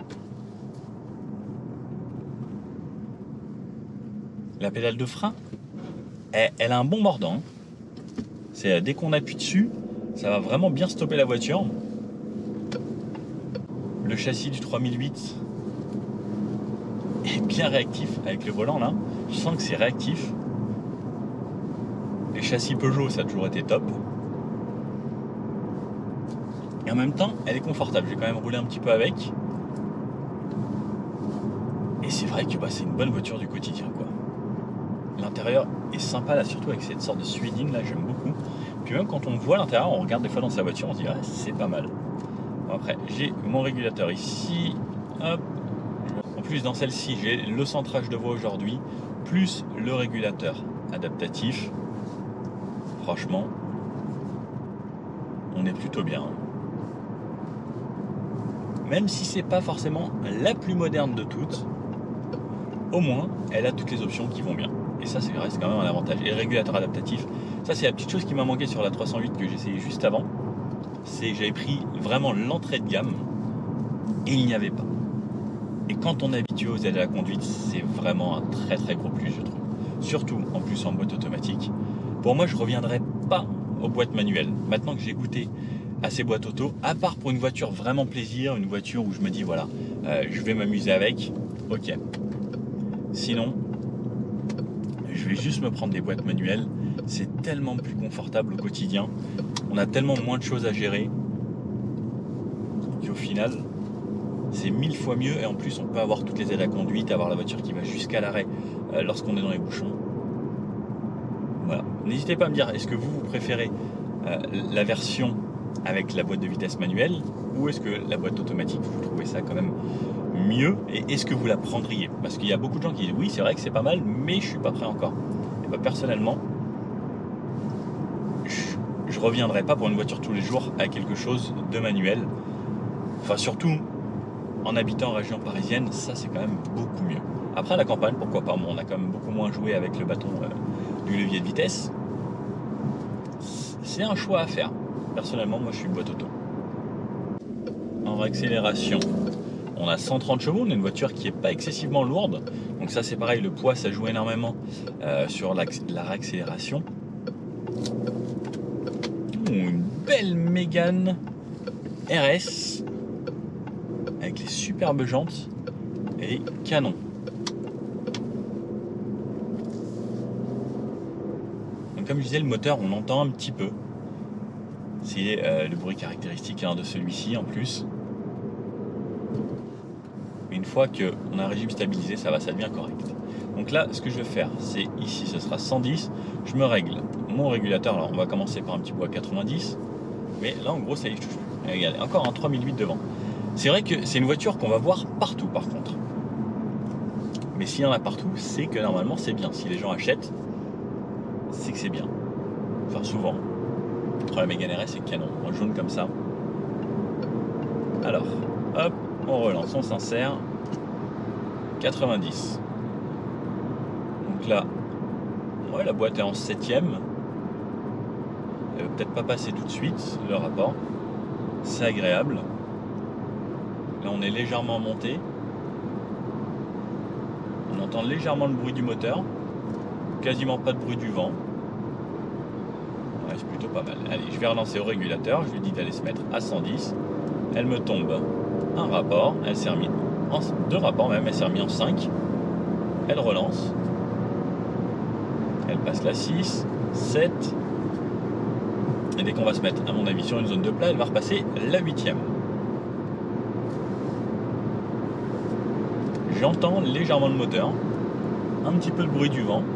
La pédale de frein, elle a un bon mordant. C'est dès qu'on appuie dessus, ça va vraiment bien stopper la voiture. Le châssis du 3008 est bien réactif avec le volant là. Je sens que c'est réactif. Les châssis Peugeot, ça a toujours été top. Et en même temps, elle est confortable. J'ai quand même roulé un petit peu avec. Et c'est vrai que bah, c'est une bonne voiture du quotidien, quoi. L'intérieur est sympa là, surtout avec cette sorte de suédine là, j'aime beaucoup. Puis même quand on voit l'intérieur, on regarde des fois dans sa voiture, on se dit ouais, c'est pas mal. Bon, après, j'ai mon régulateur ici. Hop. En plus, dans celle-ci, j'ai le centrage de voix aujourd'hui, plus le régulateur adaptatif. Franchement, on est plutôt bien. Même si c'est pas forcément la plus moderne de toutes, au moins elle a toutes les options qui vont bien. Et ça, c'est reste quand même un avantage. Et le régulateur adaptatif, ça c'est la petite chose qui m'a manqué sur la 308 que j'ai essayé juste avant. C'est j'avais pris vraiment l'entrée de gamme et il n'y avait pas. Et quand on est habitué aux aides à la conduite, c'est vraiment un très gros plus, je trouve. Surtout en plus en boîte automatique. Pour moi, je ne reviendrai pas aux boîtes manuelles. Maintenant que j'ai goûté à ces boîtes auto, à part pour une voiture vraiment plaisir, une voiture où je me dis voilà, je vais m'amuser avec, ok. Sinon, je vais juste me prendre des boîtes manuelles. C'est tellement plus confortable au quotidien. On a tellement moins de choses à gérer qu'au final, c'est 1000 fois mieux. Et en plus, on peut avoir toutes les aides à conduite, avoir la voiture qui va jusqu'à l'arrêt lorsqu'on est dans les bouchons. Voilà. N'hésitez pas à me dire, est-ce que vous préférez la version avec la boîte de vitesse manuelle ou est-ce que la boîte automatique, vous trouvez ça quand même mieux et est-ce que vous la prendriez? Parce qu'il y a beaucoup de gens qui disent oui, c'est vrai que c'est pas mal, mais je suis pas prêt encore. Et ben, personnellement, je reviendrai pas pour une voiture tous les jours à quelque chose de manuel. Enfin, surtout en habitant en région parisienne, ça c'est quand même beaucoup mieux. Après, à la campagne, pourquoi pas? Bon, on a quand même beaucoup moins joué avec le bâton du levier de vitesse. C'est un choix à faire. Personnellement, moi je suis boîte auto. En accélération, on a 130 chevaux, on a une voiture qui n'est pas excessivement lourde. Donc ça c'est pareil, le poids ça joue énormément sur la réaccélération. Une belle Mégane RS avec les superbes jantes et canon. Donc comme je disais, le moteur on l'entend un petit peu. C'est le bruit caractéristique de celui-ci en plus. Une fois qu'on a un régime stabilisé, ça devient correct. Donc là, ce que je vais faire, c'est ici, ce sera 110. Je me règle mon régulateur. Alors, on va commencer par un petit bout à 90. Mais là, en gros, ça y est, je touche plus. Et regardez, encore un 3008 devant. C'est vrai que c'est une voiture qu'on va voir partout, par contre. Mais s'il y en a partout, c'est que normalement, c'est bien. Si les gens achètent, c'est que c'est bien. Enfin, souvent. La Mégane RS, c'est canon. En jaune comme ça. Alors, hop, on relance, on s'insère. 90. Donc là, ouais, la boîte est en 7ème. Elle ne va peut-être pas passer tout de suite, le rapport. C'est agréable. Là, on est légèrement monté. On entend légèrement le bruit du moteur. Quasiment pas de bruit du vent. Ouais, c'est plutôt pas mal. Allez, je vais relancer au régulateur. Je lui dis d'aller se mettre à 110. Elle me tombe un rapport. Elle s'est remise en 2 rapports même. Elle s'est remise en 5. Elle relance. Elle passe la 6, 7. Et dès qu'on va se mettre, à mon avis, sur une zone de plat, elle va repasser la 8ème. J'entends légèrement le moteur. Un petit peu le bruit du vent.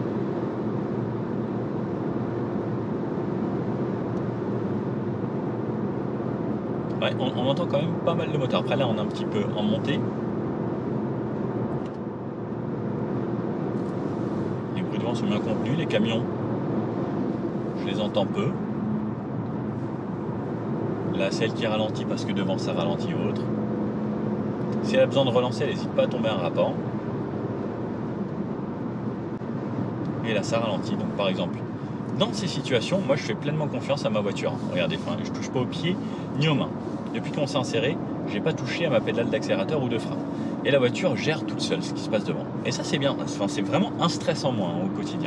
Ouais, on entend quand même pas mal le moteur. Après là, on est un petit peu en montée. Les bruits de vent sont bien contenus. Les camions, je les entends peu. Là, celle qui ralentit parce que devant ça ralentit ou autre. Si elle a besoin de relancer, elle n'hésite pas à tomber un rapport. Et là, ça ralentit. Donc, par exemple, dans ces situations, moi, je fais pleinement confiance à ma voiture. Regardez, je ne touche pas aux pieds ni aux mains. Depuis qu'on s'est inséré, je n'ai pas touché à ma pédale d'accélérateur ou de frein. Et la voiture gère toute seule ce qui se passe devant. Et ça, c'est bien. Enfin, c'est vraiment un stress en moins au quotidien.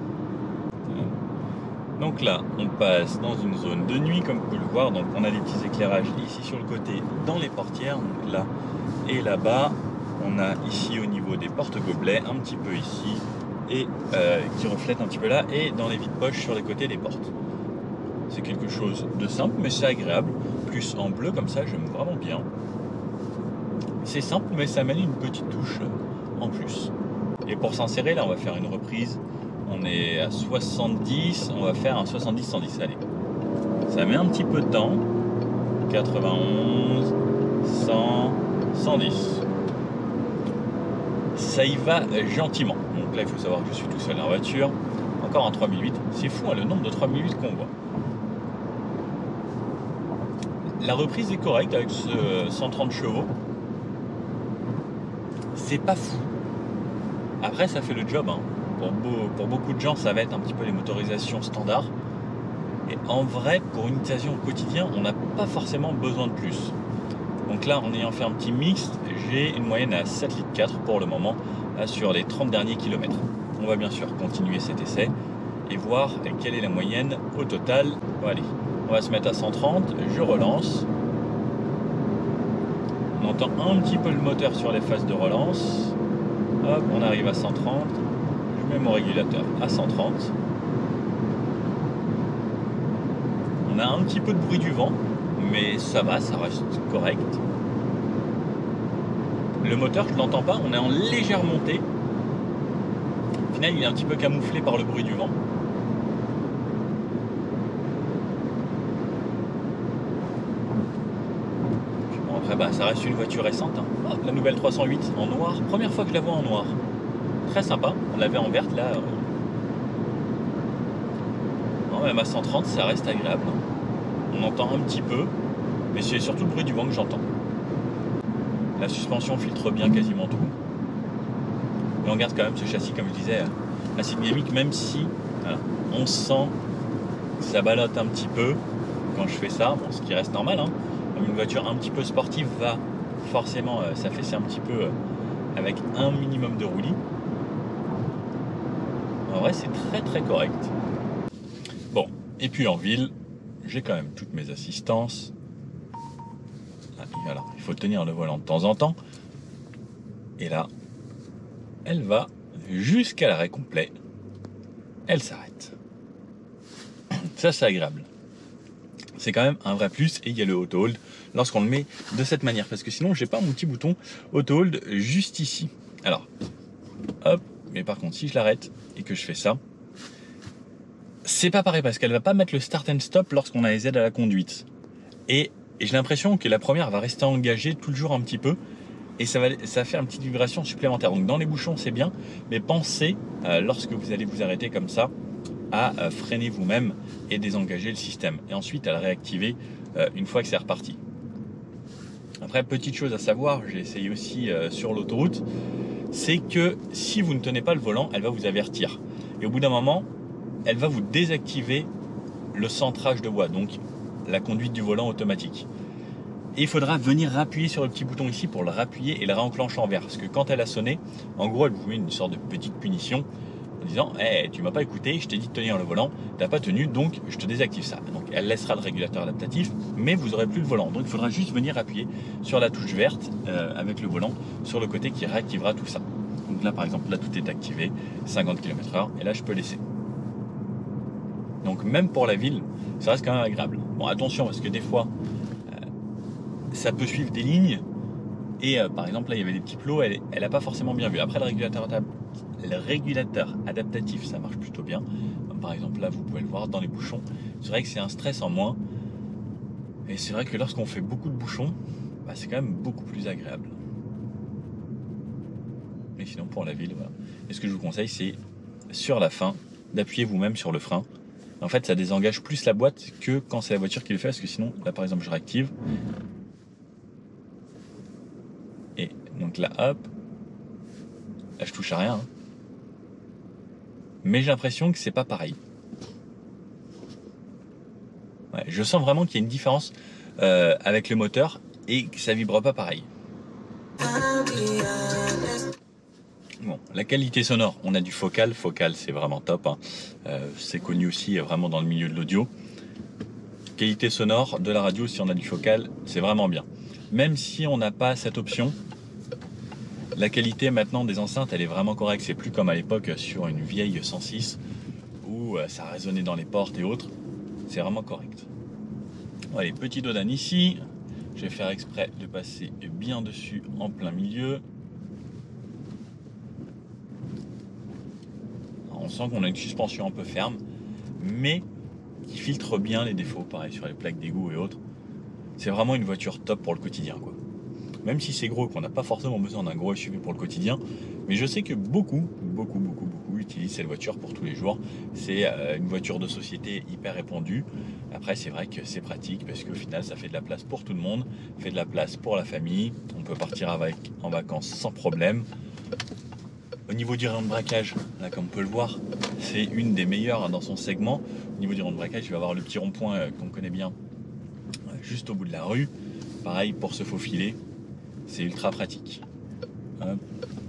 Donc là, on passe dans une zone de nuit, comme vous pouvez le voir. Donc, on a des petits éclairages ici sur le côté, dans les portières. Donc là et là-bas, on a ici au niveau des porte-gobelets, un petit peu ici, et qui reflète un petit peu là, et dans les vides-poches sur les côtés des portes. C'est quelque chose de simple, mais c'est agréable. Plus en bleu, comme ça, j'aime vraiment bien. C'est simple, mais ça amène une petite touche en plus. Et pour s'insérer, là, on va faire une reprise. On est à 70, on va faire un 70-110, allez. Ça met un petit peu de temps. 91, 100, 110. Ça y va gentiment. Donc là, il faut savoir que je suis tout seul en voiture. Encore un 3008. C'est fou, hein, le nombre de 3008 qu'on voit. La reprise est correcte avec ce 130 chevaux. C'est pas fou. Après, ça fait le job, hein. Pour beaucoup de gens, ça va être un petit peu les motorisations standards. Et en vrai, pour une utilisation au quotidien, on n'a pas forcément besoin de plus. Donc là, en ayant fait un petit mix, j'ai une moyenne à 7,4 litres pour le moment sur les 30 derniers kilomètres. On va bien sûr continuer cet essai et voir quelle est la moyenne au total. Bon, allez, on va se mettre à 130, je relance. On entend un petit peu le moteur sur les phases de relance. Hop, on arrive à 130. Je mets mon régulateur à 130. On a un petit peu de bruit du vent, mais ça va, ça reste correct. Le moteur, je ne l'entends pas, on est en légère montée. Au final, il est un petit peu camouflé par le bruit du vent. Bon, après, bah, ça reste une voiture récente. Hein. Oh, la nouvelle 308 en noir, première fois que je la vois en noir. Très sympa, on l'avait en verte là. Non, même à 130, ça reste agréable. On entend un petit peu, mais c'est surtout le bruit du vent que j'entends. La suspension filtre bien quasiment tout. Et on garde quand même ce châssis, comme je disais, assez dynamique, même si voilà, on sent que ça ballotte un petit peu quand je fais ça, bon, ce qui reste normal. Hein. Comme une voiture un petit peu sportive va forcément s'affaisser un petit peu avec un minimum de roulis. En vrai, c'est très très correct. Bon, et puis en ville, j'ai quand même toutes mes assistances. Alors, il faut tenir le volant de temps en temps. Et là, elle va jusqu'à l'arrêt complet. Elle s'arrête. Ça, c'est agréable. C'est quand même un vrai plus. Et il y a le auto hold lorsqu'on le met de cette manière. Parce que sinon, j'ai pas mon petit bouton auto hold juste ici. Alors, hop. Mais par contre, si je l'arrête et que je fais ça, c'est pas pareil parce qu'elle va pas mettre le start and stop lorsqu'on a les aides à la conduite. Et j'ai l'impression que la première va rester engagée toujours un petit peu et ça va faire une petite vibration supplémentaire. Donc dans les bouchons c'est bien, mais pensez lorsque vous allez vous arrêter comme ça à freiner vous-même et désengager le système. Et ensuite à le réactiver une fois que c'est reparti. Après, petite chose à savoir, j'ai essayé aussi sur l'autoroute, c'est que si vous ne tenez pas le volant, elle va vous avertir. Et au bout d'un moment, elle va vous désactiver le centrage de voie, donc la conduite du volant automatique. Et il faudra venir appuyer sur le petit bouton ici pour le rappuyer et le réenclencher en vert. Parce que quand elle a sonné, en gros, elle vous met une sorte de petite punition en disant hey, tu m'as pas écouté, je t'ai dit de tenir le volant, t'as pas tenu, donc je te désactive ça. Donc elle laissera le régulateur adaptatif, mais vous aurez plus le volant. Donc il faudra juste venir appuyer sur la touche verte avec le volant sur le côté qui réactivera tout ça. Donc là par exemple, là tout est activé, 50 km/h, et là je peux laisser. Donc même pour la ville, ça reste quand même agréable. Bon attention parce que des fois, ça peut suivre des lignes, et par exemple là il y avait des petits plots, elle n'a pas forcément bien vu. Après le régulateur adaptatif ça marche plutôt bien. Par exemple là vous pouvez le voir dans les bouchons, c'est vrai que c'est un stress en moins, et c'est vrai que lorsqu'on fait beaucoup de bouchons, bah, c'est quand même beaucoup plus agréable. Mais sinon pour la ville, voilà. Et ce que je vous conseille c'est sur la fin d'appuyer vous-même sur le frein. En fait ça désengage plus la boîte que quand c'est la voiture qui le fait, parce que sinon là par exemple je réactive et donc là hop, là je touche à rien, hein. Mais j'ai l'impression que c'est pas pareil. Ouais, je sens vraiment qu'il y a une différence avec le moteur et que ça vibre pas pareil. Bon, la qualité sonore, on a du Focal. Focal, c'est vraiment top, hein. C'est connu aussi vraiment dans le milieu de l'audio. Qualité sonore de la radio, si on a du Focal, c'est vraiment bien. Même si on n'a pas cette option, la qualité maintenant des enceintes, elle est vraiment correcte. C'est plus comme à l'époque sur une vieille 106 où ça résonnait dans les portes et autres. C'est vraiment correct. Bon, allez, petit dodan ici. Je vais faire exprès de passer bien dessus en plein milieu. Alors, on sent qu'on a une suspension un peu ferme, mais qui filtre bien les défauts. Pareil sur les plaques d'égout et autres. C'est vraiment une voiture top pour le quotidien, quoi. Même si c'est gros, qu'on n'a pas forcément besoin d'un gros SUV pour le quotidien, mais je sais que beaucoup utilisent cette voiture pour tous les jours. C'est une voiture de société hyper répandue. Après c'est vrai que c'est pratique parce qu'au final ça fait de la place pour tout le monde, fait de la place pour la famille, on peut partir avec en vacances sans problème. Au niveau du rayon de braquage, là comme on peut le voir, c'est une des meilleures dans son segment. Au niveau du rayon de braquage, il va avoir le petit rond-point qu'on connaît bien juste au bout de la rue. Pareil pour se faufiler. C'est ultra pratique. Hop.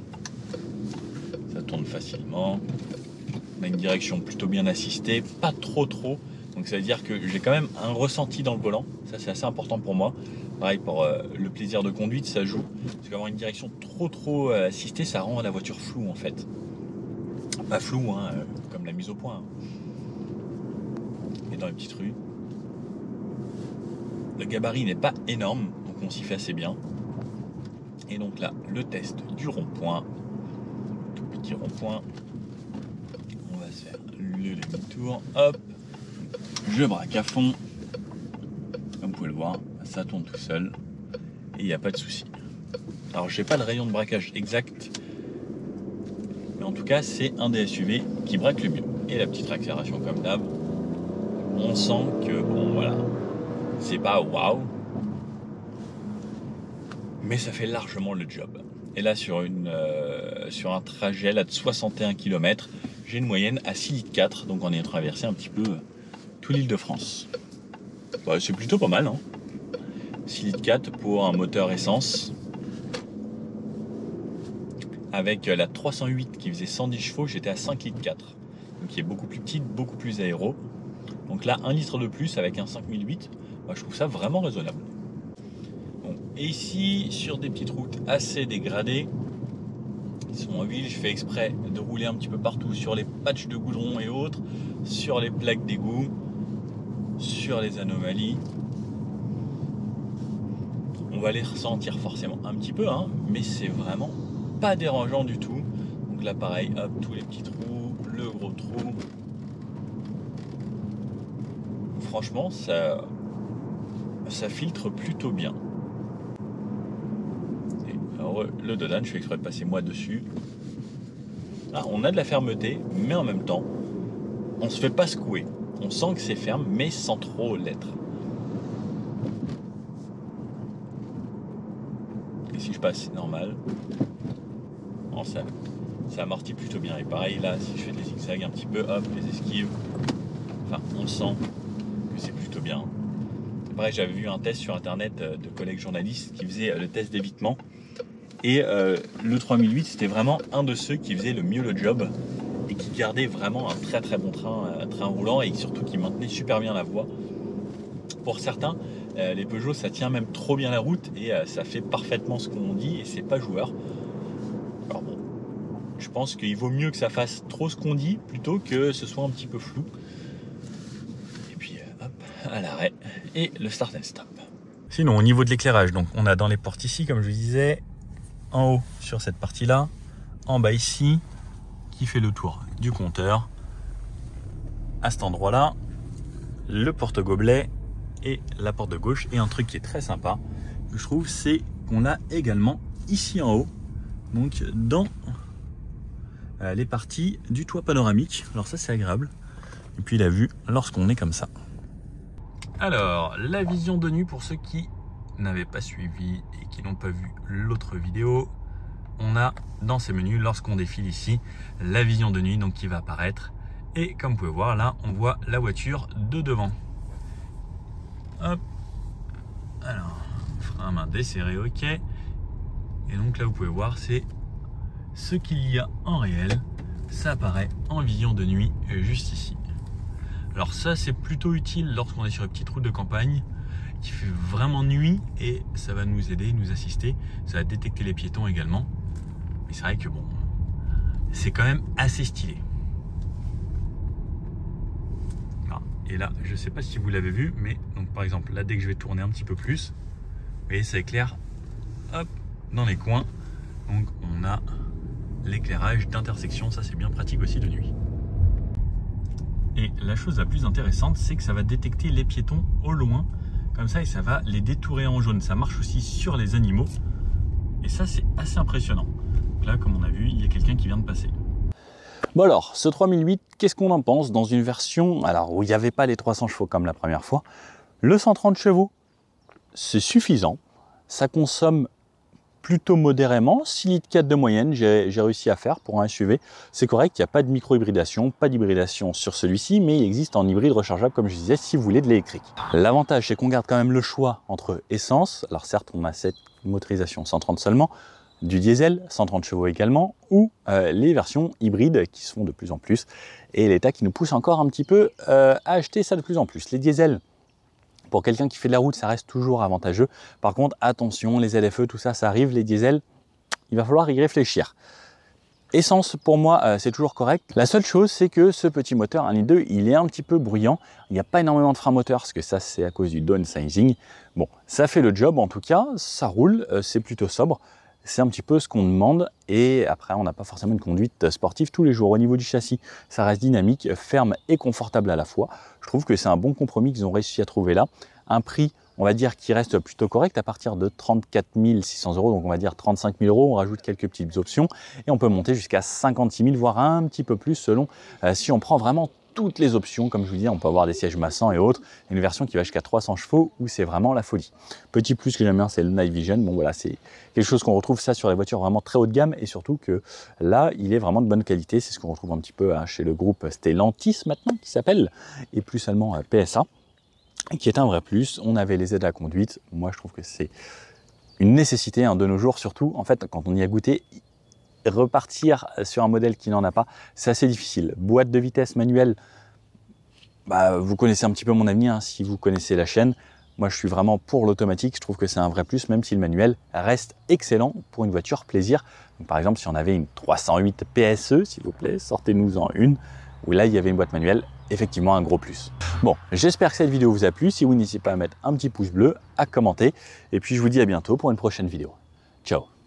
Ça tourne facilement. On a une direction plutôt bien assistée, pas trop. Donc ça veut dire que j'ai quand même un ressenti dans le volant. Ça c'est assez important pour moi. Pareil pour le plaisir de conduite, ça joue. Parce qu'avoir une direction trop assistée, ça rend la voiture floue en fait. Pas floue, hein, comme la mise au point. Et dans les petites rues. Le gabarit n'est pas énorme, donc on s'y fait assez bien. Et donc là, le test du rond-point, tout petit rond-point, on va se faire le demi-tour, hop, je braque à fond, comme vous pouvez le voir, ça tourne tout seul, et il n'y a pas de souci. Alors je n'ai pas le rayon de braquage exact, mais en tout cas c'est un des SUV qui braque le mieux. Et la petite accélération comme d'hab, on sent que bon voilà, c'est pas waouh, mais ça fait largement le job. Et là sur un trajet là, de 61 km, j'ai une moyenne à 6,4 litres, donc on est traversé un petit peu toute l'Île-de-France. Bah, c'est plutôt pas mal, hein. 6,4 litres pour un moteur essence. Avec la 308 qui faisait 110 chevaux, j'étais à 5,4 litres. Donc qui est beaucoup plus petite, beaucoup plus aéro. Donc là, 1 litre de plus avec un 5008, bah, je trouve ça vraiment raisonnable. Bon, et ici, sur des petites routes assez dégradées, qui sont en ville, je fais exprès de rouler un petit peu partout sur les patchs de goudron et autres, sur les plaques d'égout, sur les anomalies. On va les ressentir forcément un petit peu, hein, mais c'est vraiment pas dérangeant du tout. Donc là pareil, hop, tous les petits trous, le gros trou. franchement, ça filtre plutôt bien. Et alors, le Dodan, je fais exprès de passer moi dessus. Ah, on a de la fermeté, mais en même temps, on se fait pas secouer. On sent que c'est ferme, mais sans trop l'être. Et si je passe, c'est normal. Non, ça amortit plutôt bien. Et pareil, là, si je fais des zigzags un petit peu, hop, les esquives. Enfin, on sent que c'est plutôt bien. C'est pareil, j'avais vu un test sur internet de collègues journalistes qui faisaient le test d'évitement. Et le 3008, c'était vraiment un de ceux qui faisait le mieux le job et qui gardait vraiment un très très bon train roulant et surtout qui maintenait super bien la voie. Pour certains, les Peugeot, ça tient même trop bien la route et ça fait parfaitement ce qu'on dit et c'est pas joueur. Alors bon, je pense qu'il vaut mieux que ça fasse trop ce qu'on dit plutôt que ce soit un petit peu flou. Et puis hop, à l'arrêt et le start and stop. Sinon, au niveau de l'éclairage, donc on a dans les portes ici, comme je vous disais, en haut sur cette partie là, en bas ici, qui fait le tour du compteur. À cet endroit là, le porte-gobelet et la porte de gauche. Et un truc qui est très sympa que je trouve, c'est qu'on a également ici en haut, donc dans les parties du toit panoramique. Alors ça c'est agréable, et puis la vue lorsqu'on est comme ça. Alors la vision de nuit, pour ceux qui n'avaient pas suivi et qui n'ont pas vu l'autre vidéo, on a dans ces menus, lorsqu'on défile ici, la vision de nuit donc qui va apparaître. Et comme vous pouvez voir là, on voit la voiture de devant. Hop, alors frein à main desserré, ok. Et donc là vous pouvez voir, c'est ce qu'il y a en réel. Ça apparaît en vision de nuit juste ici. Alors ça c'est plutôt utile lorsqu'on est sur une petite route de campagne qui fait vraiment nuit, et ça va nous aider, nous assister. Ça va détecter les piétons également. Mais c'est vrai que bon, c'est quand même assez stylé. Et là, je ne sais pas si vous l'avez vu, mais donc par exemple là, dès que je vais tourner un petit peu plus, vous voyez, ça éclaire, hop, dans les coins. Donc on a l'éclairage d'intersection, ça c'est bien pratique aussi de nuit. Et la chose la plus intéressante, c'est que ça va détecter les piétons au loin, comme ça, et ça va les détourer en jaune. Ça marche aussi sur les animaux, et ça c'est assez impressionnant. Donc là, comme on a vu, il y a quelqu'un qui vient de passer. Bon alors, ce 3008, qu'est-ce qu'on en pense dans une version alors où il n'y avait pas les 300 chevaux comme la première fois? Le 130 chevaux, c'est suffisant. Ça consomme plutôt modérément, 6,4 litres de moyenne, j'ai réussi à faire pour un SUV. C'est correct, il n'y a pas de micro-hybridation, pas d'hybridation sur celui-ci, mais il existe en hybride rechargeable, comme je disais, si vous voulez de l'électrique. L'avantage, c'est qu'on garde quand même le choix entre essence, alors certes, on a cette motorisation 130 seulement, du diesel, 130 chevaux également, ou les versions hybrides qui se font de plus en plus, et l'État qui nous pousse encore un petit peu à acheter ça de plus en plus. Les diesels, pour quelqu'un qui fait de la route, ça reste toujours avantageux. Par contre, attention, les LFE, tout ça, ça arrive, les diesels, il va falloir y réfléchir. Essence, pour moi, c'est toujours correct. La seule chose, c'est que ce petit moteur 1,2 litre, il est un petit peu bruyant. Il n'y a pas énormément de frein moteur, parce que ça, c'est à cause du downsizing. Bon, ça fait le job, en tout cas, ça roule, c'est plutôt sobre. C'est un petit peu ce qu'on demande, et après on n'a pas forcément une conduite sportive tous les jours. Au niveau du châssis, ça reste dynamique, ferme et confortable à la fois. Je trouve que c'est un bon compromis qu'ils ont réussi à trouver là. Un prix, on va dire, qui reste plutôt correct à partir de 34 600 €, donc on va dire 35 000 €. On rajoute quelques petites options et on peut monter jusqu'à 56 000, voire un petit peu plus selon si on prend vraiment toutes les options. Comme je vous dis, on peut avoir des sièges massants et autres. Une version qui va jusqu'à 300 chevaux où c'est vraiment la folie. Petit plus que j'aime bien, c'est le Night Vision. Bon voilà, c'est quelque chose qu'on retrouve ça sur les voitures vraiment très haut de gamme, et surtout que là, il est vraiment de bonne qualité. C'est ce qu'on retrouve un petit peu chez le groupe Stellantis maintenant, qui s'appelle, et plus seulement PSA, qui est un vrai plus. On avait les aides à la conduite. Moi, je trouve que c'est une nécessité de nos jours, surtout en fait quand on y a goûté. Repartir sur un modèle qui n'en a pas, c'est assez difficile. Boîte de vitesse manuelle, vous connaissez un petit peu mon avis si vous connaissez la chaîne. Moi, je suis vraiment pour l'automatique. Je trouve que c'est un vrai plus, même si le manuel reste excellent pour une voiture plaisir. Donc, par exemple, si on avait une 308 PSE, s'il vous plaît, sortez-nous-en une, où là, il y avait une boîte manuelle, effectivement un gros plus. Bon, j'espère que cette vidéo vous a plu. Si oui, n'hésitez pas à mettre un petit pouce bleu, à commenter. Et puis, je vous dis à bientôt pour une prochaine vidéo. Ciao!